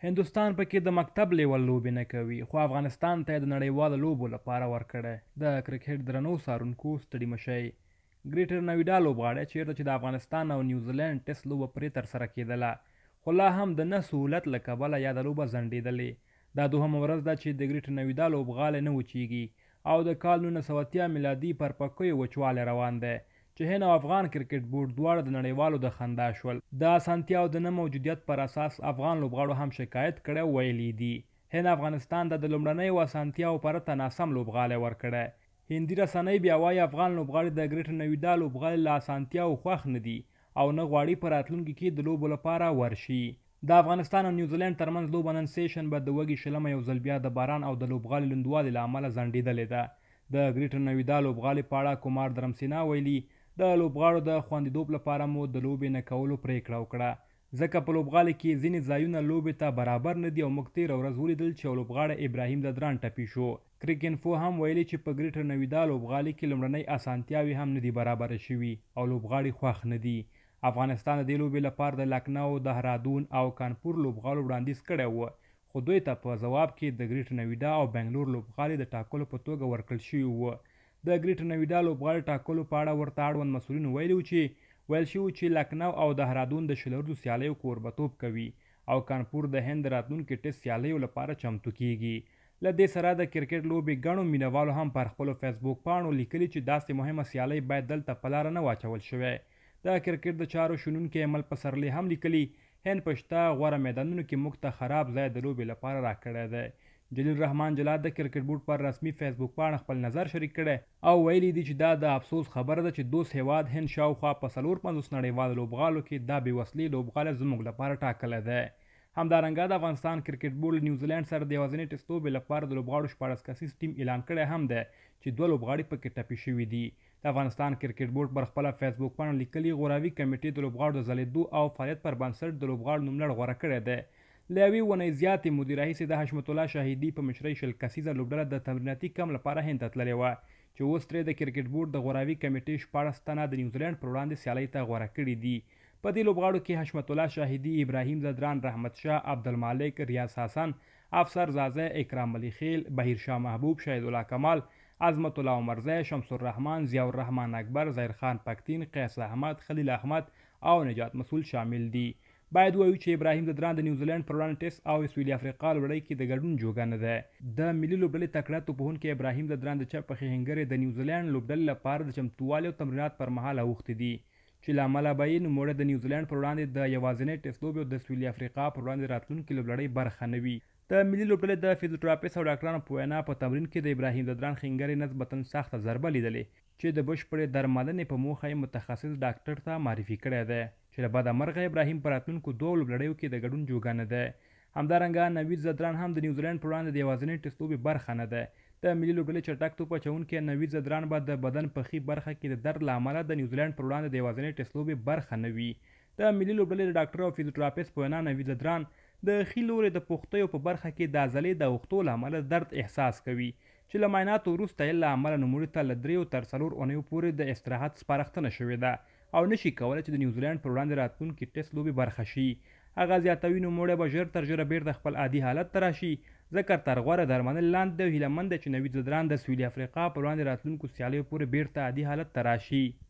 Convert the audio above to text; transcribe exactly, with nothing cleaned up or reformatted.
هندوستان پکې د مکتب لیول لوبې نه کوي، خو افغانستان ته د نړیوالو لوبو لپاره ورکړی. د کرکټ درنو څارونکو ستړي مشئ. ګریټر نویډا لوبغاړی چیرته چې د افغانستان او نیوزیلینډ ټیسټ لوبه پرې ترسره کېدله، خو لا هم د نه سهولت له کبله یاده لوبه ځنډېدلې. دا دوهمه ورځ ده چې د ګریټر نویډا لوبغالی نه وچیږي او د کال نولس سوه اتیا میلادي پر پکیو وچوالی روان دی چې هند او افغان کرکټ بورډ دواړه د نړیوالو د خندا شول. د اسانتیاو د نه موجودیت پر اساس افغان لوبغاړو هم شکایت کړی او ویلي دي هند افغانستان ته د لومړنیو اسانتیاو پرته ناسم لوبغالی ورکړی. هندي رسنۍ بیا وایي افغان لوبغاړي د ګریټر نویډا لوبغالي له اسانتیاو خوښ نه دي او نه غواړي په راتلونکي کې د لوبو لپاره ورشي. د افغانستان او نیوزیلینډ ترمنځ لوبه نن سیشن به د وږي شلمه یو ځل بیا د باران او د لوبغالي لوندوالي له امله ځنډېدلې ده. د ګریټر نویډا لوبغالي په اړه کمار درمسینا ویلي د لوبغاړو د خوندیتوب لپاره مو د لوبې نه کولو پریکړه وکړه، ځکه په لوبغالي کې ځینې ځایونه لوبې ته برابر نه دي او موږ تېره ورځ ولیدل چې یو لوبغاړی ابراهیم ددران ټپي شو. کرک انفو هم ویلي چې په ګریټر نویډا لوبغالي کې لومړنۍ اسانتیاوې هم نه دي برابره شوي او لوبغاړي خوښ نه دي. افغانستان د دې لوبې لپاره د لکنو، دهرادون او کانپور لوبغاړو وړاندیز کړی و، خو دوی ته په ځواب کې د ګریټر نویډا او بنګلور لوبغالي د ټاکلو په توګه ورکړل شوي وو. د ګریټر نویډا لوبغاړي ټاکلو په اړه ورته اړوند مسؤلینو ویلي چې ویل شوي چې لکنو او دهرادون د شل ورځو سیالیو کوربتوب کوي او کانپور د هند د راتلونکي ټیسټ سیالیو لپاره چمتو کیږي. له دې سره د کرکټ لوبې ګڼو مینوالو هم پر خپلو فیسبوک پاڼو لیکلي چې داسې مهمه سیالۍ باید دلته په لاره نه واچول شوی. د کرکټ د چارو شنونکي مل پسرلي هم لیکلي هند په شته غوره میدانونو کې موږ ته خراب ځای د لوبې لپاره راکړی دی. جلیل رحمان جلاد د کرکټ بورډ پر رسمي فیسبوک پاڼه خپل نظر شریک کړی او ویلي دي چې دا د افسوس خبره ده چې دوست هیواد هند شاوخوا په څلور پنځوس نړیوالو لوبغالو کې دا بې وسلې لوبغالی زموږ لپاره ټاکلی دی. همدارنګه د افغانستان کرکټ بورډ نیوزیلینډ سره د یوازینۍ ټیسټ لوبې لپاره د لوبغاړو شپاړس کسیز ټیم اعلان کړی هم دی چې دوه لوبغاړي پکې ټپي شوي دي. د افغانستان کرکټ بورډ پر خپله فیسبوک پاڼه لیکلي غوراوي کمیټې د لوبغاړو د ځلېدو او فعالیت پر بنسټ د لوبغاړو نوملړ غوره کړی دی. له یوې اونۍ زیاتې مودې راهیسې د حشمت الله شاهدي په مشرۍ شل کسیزه لوبډله د تمریناتي کم لپاره هند ته تللې وه چې اوس ترې د کرکټ بورډ د غوراوي کمیټې شپاړس تنه د نیوزیلینډ پر وړاندې سیالۍ ته غوره کړي دي. په دې لوبغاړو کې حشمت الله شاهدي، ابراهیم ددران، رحمت شاه، عبدالمالک، ریاض حسن، افسر زازی، اکرام علي خیل، بهیر شاه محبوب، شهید الله کمال، عظمت الله عمرزی، شمس الرحمن، ضیاء الرحمن اکبر، ظاهر خان پکتین، قیس احمد، خلیل احمد او نجات مسؤل شامل دي. باید ووایو چې ابراهیم ددران د نیوزیلینډ پر وړاندې ټیسټ او سویلي افریقا لوبډلۍ کې د ګډون جوګه نه دی. د ملي لوبډلې تکړه توپوهونکی ابراهیم ددران د چپ پښې هنګرې د نیوزیلینډ لوبډلې لپاره د چمتووالي او تمرینات پر مهال اوښتې دي چې له امله به یې نوموړی د نیوزیلینډ پر وړاندې د یوازینۍ ټیسټ لوبې او د سویلي افریقا پر وړاندې راتلونکې لوبډلۍ برخه نه وي. د ملي لوبډلې د فزیوتراپیست او ډاکټرانو په وینا په تمرین کې د ابراهیم ددران خنګرې نسبتا سخته ضربه لیدلې چې د بشپړې درملنې په موخه یې متخصص ډاکټر ته معرفي کړی دی چې له بده مرغه ابراهیم په راتلونکو دوو لوبډلېو کې د ګډون جوګه نه دی. همدارنګه نوید زدران هم د نیوزیلینډ پر وړاندې د یوازینۍ ټیسټ لوبې برخه نه دی. د ملي لوبډلې چټک توپ اچوونکی نوید زدران به د بدن پښې برخه کې د درد له امله د نیوزیلینډ پر وړاندې د یوازینۍ ټیسټ لوبې برخه نه وي. د ملي لوبډلې د ډاکټر او فزیوتراپیست په وینا نوید زدران د ښي لوري د پښتیو په برخه کې د عضلې د اوښتو له امله درد احساس کوي چې له معایناتو وروسته یې له امله نوموړي ته له دریو تر څلور اونیو پورې د استراحت سپارښتنه شوې ده او نشي کولی چې د نیوزیلینډ پر وړاندې راتلونکي ټیسټ لوبې برخه شي. هغه زیاتوي نوموړی به ژر تر ژره بیرته خپل عادي حالت ته راشي ځکه تر غوره درملنې لاندې دی او هیله مند دی چې نوید زدران د سویلي افریقا پر وړاندې راتلونکو سیالیو پورې بیرته عادي حالت ته راشي.